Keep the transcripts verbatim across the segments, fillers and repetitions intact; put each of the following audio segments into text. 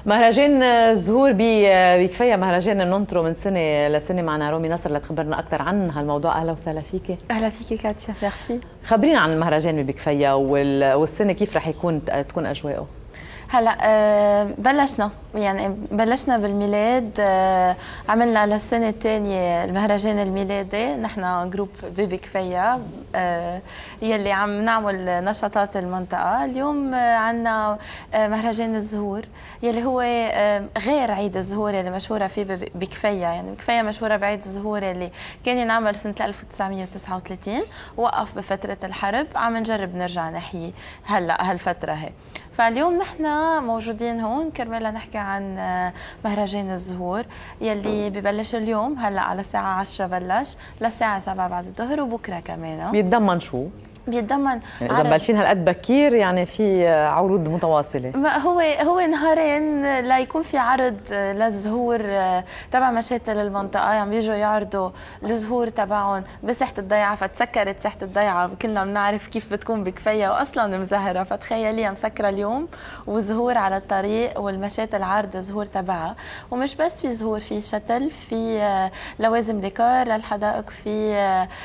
مهرجان الزهور بكفايه مهرجان ننطره من سنه لسنه معنا رومي نصر لتخبرنا اكثر عن هالموضوع. اهلا وسهلا فيكي. اهلا فيكي كاتيا، ميرسي. خبرينا عن المهرجان بكفايه والسنه كيف رح يكون تكون اجواءه. هلا أه بلشنا يعني بلشنا بالميلاد، أه عملنا للسنه الثانيه المهرجان الميلادي. نحن جروب بيبي كفايه أه يلي عم نعمل نشاطات المنطقه. اليوم أه عندنا أه مهرجان الزهور يلي هو أه غير عيد الزهور اللي مشهوره فيه بكفايه. يعني بكفايه مشهوره بعيد الزهور اللي كان ينعمل سنه ألف وتسعمية وتسعة وثلاثين، وقف بفتره الحرب. عم نجرب نرجع نحيي هلا هالفتره هي. فاليوم نحن موجودين هون كرمال نحكي عن مهرجان الزهور يلي ببلش اليوم هلا على الساعة عشرة بلش للساعة سبعة بعد الظهر، وبكره كمان. بيتضمن شو؟ بيتضمن يعني اذا مبلشين هالقد بكير يعني في عروض متواصله. ما هو هو نهارين ليكون في عرض للزهور تبع مشاتل المنطقه، يعني بيجوا يعرضوا الزهور تبعهم بساحه الضيعه. فتسكرت ساحه الضيعه، كلنا بنعرف كيف بتكون بكفايه واصلا مزهره. فتخيلي مسكره اليوم وزهور على الطريق والمشاتل عارضه زهور تبعها. ومش بس في زهور، في شتل، في لوازم ديكور للحدائق، في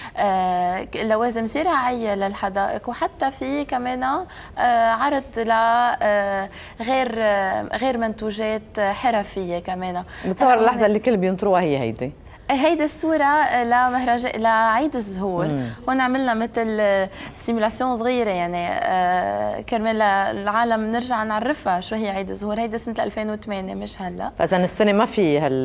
لوازم زراعيه الحدائق، وحتى في كمان عرض لغير غير منتوجات حرفيه كمان. بتصور اللحظه اللي الكل بينطروها هي هيدي هيدي الصورة لمهرجان لعيد الزهور. هون عملنا مثل سيمولاسيون صغيرة يعني آه كرمال العالم نرجع نعرفها شو هي عيد الزهور. هيدي سنة ألفين وثمانية مش هلا. فإذا السنة ما في هال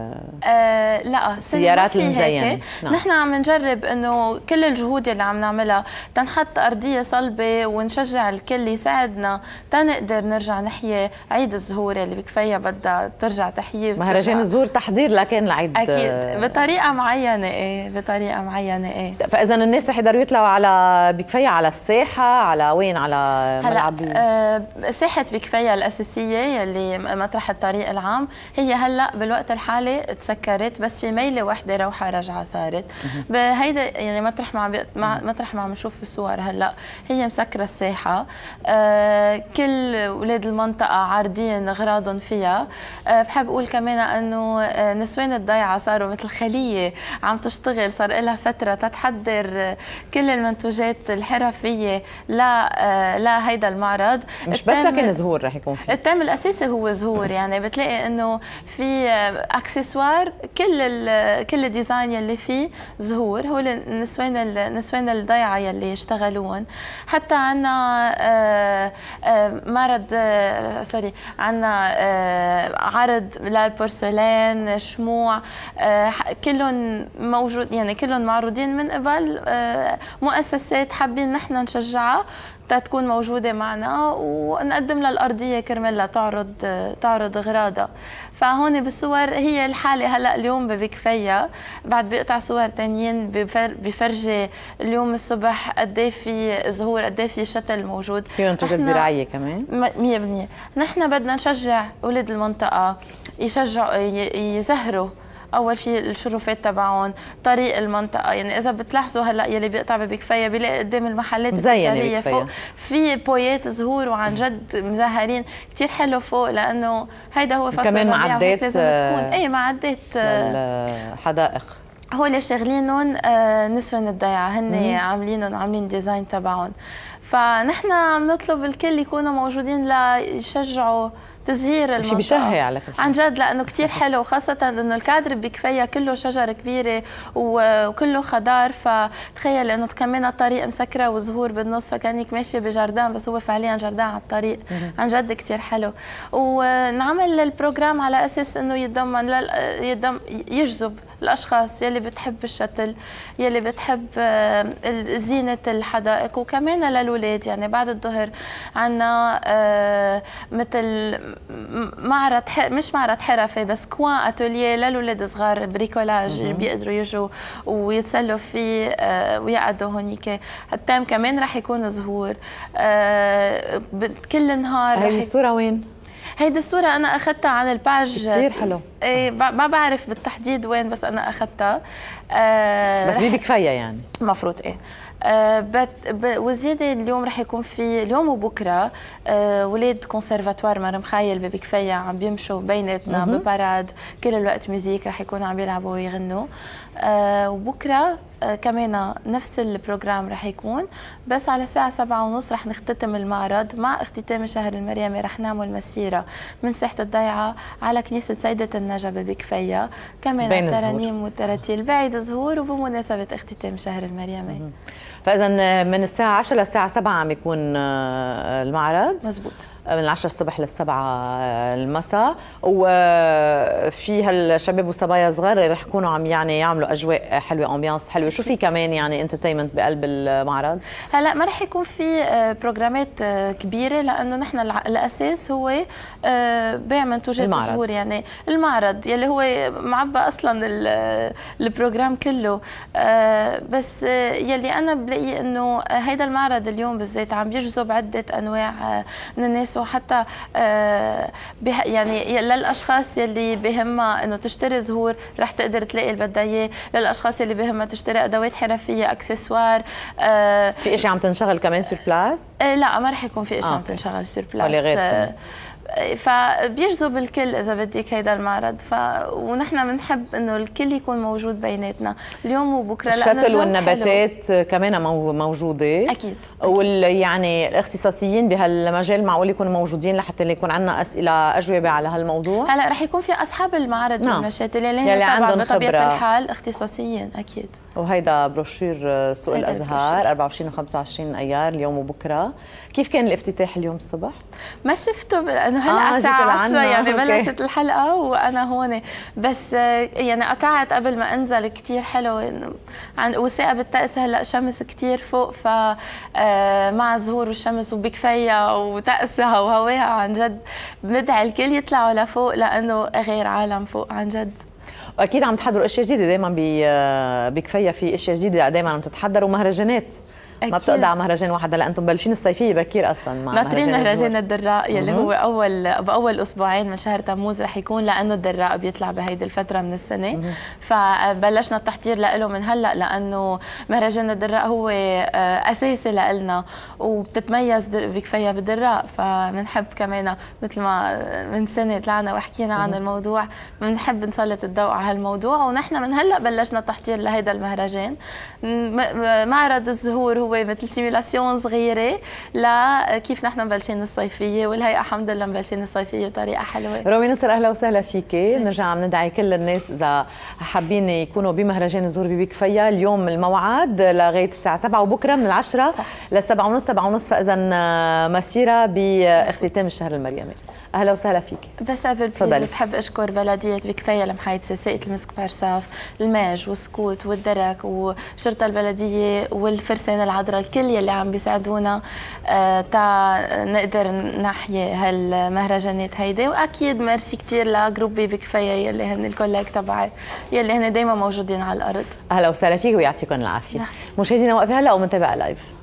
آه لا السيارات المزينة. نعم. نحن عم نجرب انه كل الجهود اللي عم نعملها تنحط أرضية صلبة ونشجع الكل يساعدنا تنقدر نرجع نحيي عيد الزهور اللي بكفاية بدها ترجع تحيي. مهرجان الزهور تحضير لكن لعيد أكيد بطريقه معينه. ايه بطريقه معينه. ايه فاذا الناس رح يقدروا يطلعوا على بكفايه على الساحه، على وين؟ على ملعب آه ساحه بكفايه الاساسيه يلي مطرح الطريق العام. هي هلا بالوقت الحالي تسكرت، بس في ميله وحده روحه رجعه صارت. بهيدا يعني مطرح ما مطرح ما عم نشوف في الصور هلا هي مسكره الساحه. آه كل اولاد المنطقه عارضين اغراضهم فيها. آه بحب اقول كمان انه آه نسوان الضيعه صاروا مثل خليه عم تشتغل، صار لها فتره تتحضر كل المنتوجات الحرفيه لا لا هيدا المعرض. مش بس لكن زهور رح يكون فيه. التام الاساسي هو زهور. يعني بتلاقي انه في اكسسوار كل كل الديزاين يلي فيه زهور. هو النسوان النسوان الضيعه يلي يشتغلون. حتى عندنا معرض سوري عندنا عرض للبورسلان، شموع، كلهم موجود يعني كلهم معروضين من قبل مؤسسات حابين نحن نشجعها تكون موجوده معنا ونقدم لها الارضيه كرمال تعرض تعرض اغراضها. فهون بالصور هي الحاله هلا اليوم بكفايه. بعد بقطع صور ثانيين بفرجي اليوم الصبح قد ايه في زهور، قد ايه في شتل موجود. في منتوجات زراعيه كمان مية بالمية. نحن بدنا نشجع اولاد المنطقه يشجعوا يزهروا اول شيء الشرفات تبعهم، طريق المنطقه. يعني اذا بتلاحظوا هلا يلي بيقطع بكفايه بيلاقي قدام المحلات التجاريه فوق في بويات زهور وعن جد مزهرين كثير حلو فوق، لانه هيدا هو فصل كمان معدات لازم تكون اي معدات الحدائق. هول شاغلينهم نسوان الضيعه، هن عاملينهم عاملين ديزاين تبعهم. فنحن عم نطلب الكل يكونوا موجودين ليشجعوا تزهير المنطقة. شيء بشهي على فكرة عن جد، لأنه كتير حلو، خاصة إنه الكادر بكفاية كله شجر كبيرة وكله خضار. فتخيل إنه كمان الطريق مسكرة وزهور بالنص، فكانك ماشية بجردان بس هو فعليا جردان على الطريق. عن جد كتير حلو. ونعمل البروجرام على أساس إنه يتضمن يتضم يجذب الأشخاص يلي بتحب الشتل، يلي بتحب زينة الحدائق، وكمان للولاد. يعني بعد الظهر عنا مثل معرض مش معرض حرفي بس كوان اتوليه للولاد صغار، بريكولاج بيقدروا يجوا ويتسلوا فيه ويقعدوا هونيك. التام كمان رح يكون زهور كل النهار. هي الصورة وين؟ هيدي الصورة أنا أخذتها عن الباج. كثير حلو. إيه ما بعرف بالتحديد وين، بس أنا أخذتها. آه بس بكفاية يعني. المفروض إيه. آه وزياده اليوم رح يكون في اليوم وبكره آه ولاد كونسرفاتوار مرم خايل ببكفيه عم بيمشوا بيناتنا بباراد كل الوقت ميوزيك رح يكونوا عم يلعبوا ويغنوا. آه وبكره آه كمان نفس البروجرام رح يكون، بس على الساعة سبعة ونص رح نختتم المعرض. مع اختتام الشهر المريمي رح نعمل مسيرة من ساحة الضيعة على كنيسة سيدة النجا ببكفية، كمان ترانيم وتراتيل بعيد ظهور وبمناسبة اختتام شهر المريمي. فإذا من الساعة عشرة للساعة سبعة عم يكون المعرض. مزبوط. من العشرة الصبح للسبعة المساء، وفي هالشباب والصبايا صغار رح يكونوا عم يعني يعملوا اجواء حلوه، امبيانس حلوه. شو في كمان يعني انترتينمنت بقلب المعرض؟ هلا ما رح يكون في بروجرامات كبيره، لانه نحن الاساس هو بيع منتوجات الزهور، يعني المعرض يلي هو معبى اصلا البروجرام كله. بس يلي انا بلاقي انه هيدا المعرض اليوم بالذات عم بيجذب عده انواع من الناس، وحتى يعني للاشخاص يلي بهمها انه تشتري زهور رح تقدر تلاقي اللي بدها اياه، للاشخاص يلي بهمها تشتري ادوات حرفيه اكسسوار. في اشياء عم تنشغل كمان سور بلاس؟ لا ما رح يكون في اشياء آه. عم تنشغل سور بلاس، فبيجذب الكل اذا بدك هيدا المعرض. ف ونحن بنحب انه الكل يكون موجود بيناتنا اليوم وبكره، لانه الشتل والنباتات حلو. كمان موجوده اكيد, وال يعني الاختصاصيين بهالمجال معقول يكونوا موجودين لحتى يكون عندنا اسئله اجوبه على هالموضوع. هلا رح يكون في اصحاب المعرض نعم. والمشاتل اللي هن طبعا بطبيعه الحال اختصاصيين اكيد. وهيدا بروشير سوق الازهار أربعة وعشرين وخمسة وعشرين ايار اليوم وبكره. كيف كان الافتتاح اليوم الصبح؟ ما شفته لانه هلا على الساعه عشرة يعني بلشت الحلقه وانا هون، بس يعني قطعت قبل ما انزل كثير حلو عن وثائق الطقس. هلا شمس كثير فوق، ف مع ظهور الشمس وبكفيها وطقسها وهواها عن جد بندعي الكل يطلعوا لفوق لانه غير عالم فوق عن جد. واكيد عم تحضروا اشياء جديده دائما بكفية، في اشياء جديده دائما عم تتحضروا مهرجانات. أكيد. ما بتقطع مهرجان واحد. هلا انتم مبلشين الصيفيه بكير اصلا مع ناطرين مهرجان الدراء يلي هو اول باول اسبوعين من شهر تموز رح يكون، لانه الدراء بيطلع بهيدي الفتره من السنه. مم. فبلشنا التحضير له من هلا، لانه مهرجان الدراء هو اساسي لنا وبتتميز بكفية بالدراء، فبنحب كمان مثل ما من سنه طلعنا وحكينا عن الموضوع بنحب نسلط الضوء على هالموضوع. ونحن من هلا بلشنا التحضير لهيدا المهرجان. معرض الزهور هو مثل سيميلاسيون صغيره لكيف نحن مبلشين الصيفيه، والهيئه الحمد لله مبلشين الصيفيه بطريقه حلوه. رومي نصر اهلا وسهلا فيكي. بنرجع عم ندعي كل الناس اذا حابين يكونوا بمهرجان الزهور ببكفية اليوم الموعد لغايه الساعه سبعة وبكره من العشرة للسبعة ونص سبعة ونص، فاذا مسيره باختتام الشهر المريمي. اهلا وسهلا فيك. بس قبل بليز بحب اشكر بلديه بكفية لمحايتسي، ساقية المسك بعرساف، الماج والسكوت والدرك وشرطه البلديه والفرسان العذراء، الكل يلي عم بيساعدونا آه تا نقدر نحيي هالمهرجانات هيدي. واكيد ميرسي كثير لجروبي بكفية يلي هن الكوليك تبعي يلي هن دائما موجودين على الارض. اهلا وسهلا فيك ويعطيكم العافيه. مشاهدينا وقفه هلا ومنتابعه لايف.